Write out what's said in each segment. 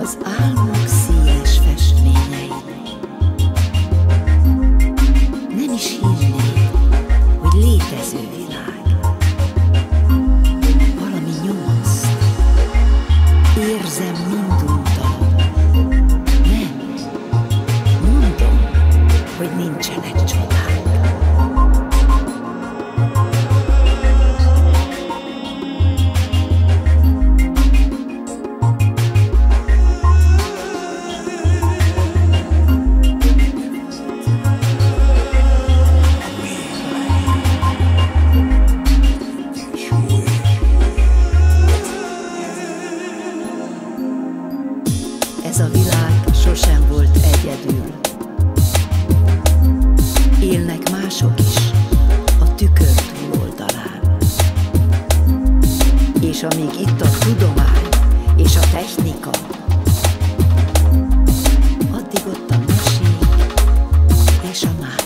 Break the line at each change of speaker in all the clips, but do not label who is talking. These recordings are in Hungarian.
az álmok színes festményei. Nem is hinnéd, hogy létező világ. Valami nyomaszt, érzem minduntalan. Nem, mondom, hogy nincsenek csodák. Ez a világ sosem volt egyedül. Élnek mások is a tükör túloldalán. És amíg itt a tudomány és a technika, addig ott a mesék és a mágia.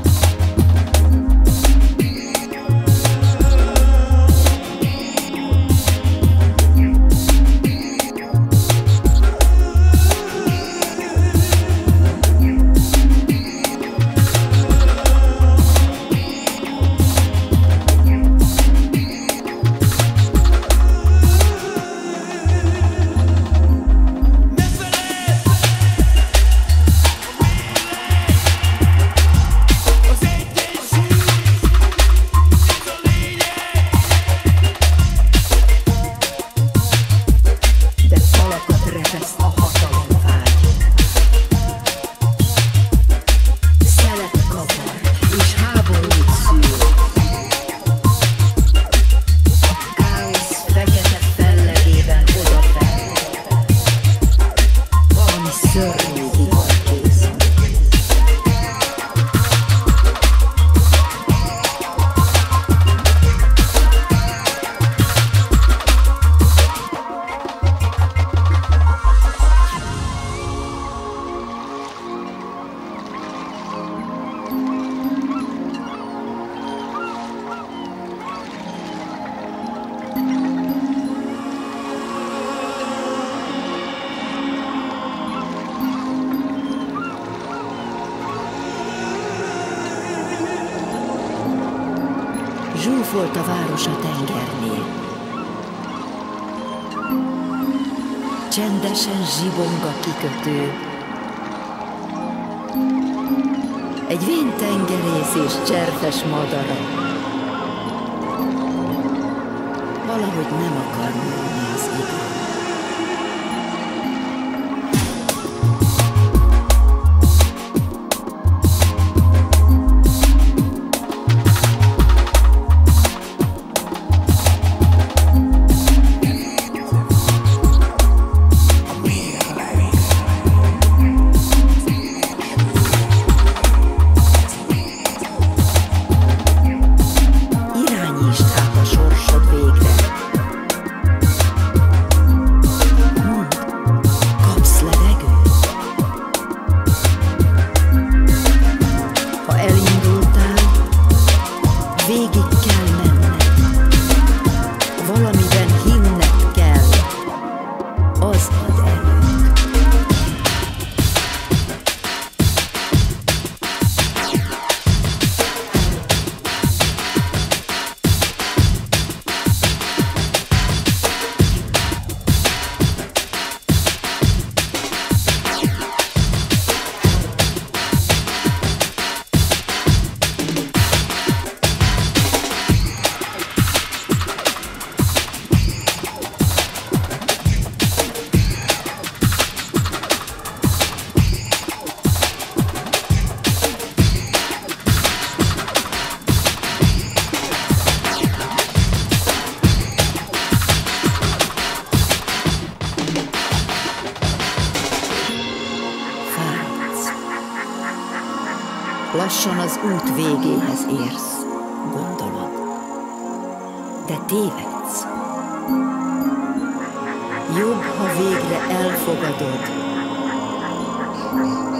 Zsúfolt a város a tengernél. Csendesen zsibong a kikötő. Egy vén tengerész és cserpes madara. Valahogy nem akar múlni az idő. Lassan az út végéhez érsz, gondolod, de tévedsz. Jobb, ha végre elfogadod,